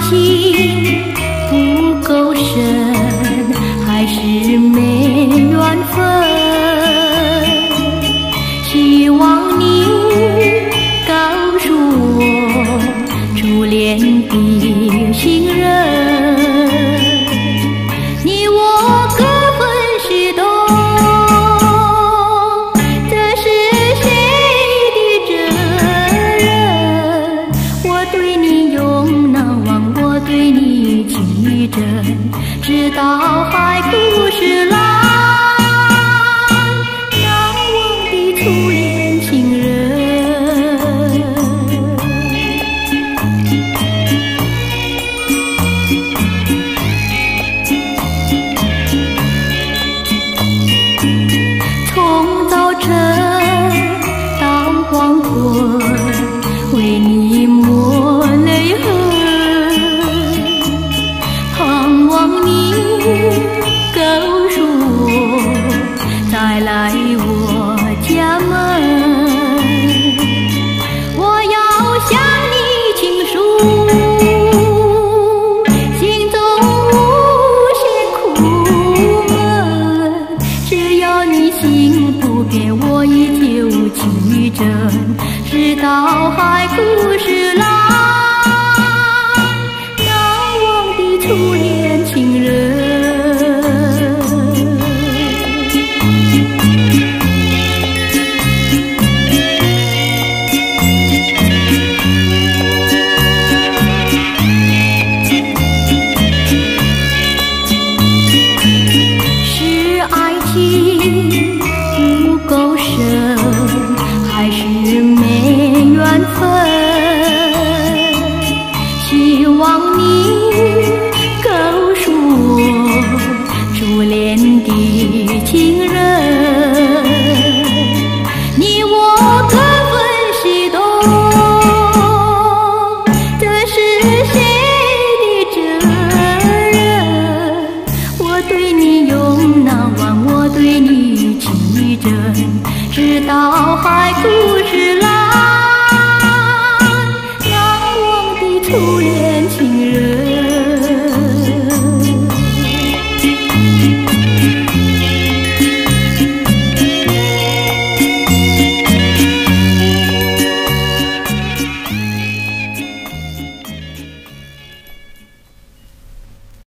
情不够深，还是没缘分。希望你告诉我初恋的情人，你我各分西东，这是谁的责任？我对你永难忘，我对你记真，直到海枯石烂，难忘的初恋情人。从早晨到黄昏，为你抹泪痕，盼望你告诉我再来我家门。我要向你倾诉心中无限苦闷，只要你心不变，我依旧记真，直到海枯石烂，难忘的初恋情人。是爱情不够深，还是没缘分？希望你告诉我初恋的情人，你我各分西东，这是谁的责任？我对你永难忘，我对你记真，直到海枯石烂，难忘的初恋情人。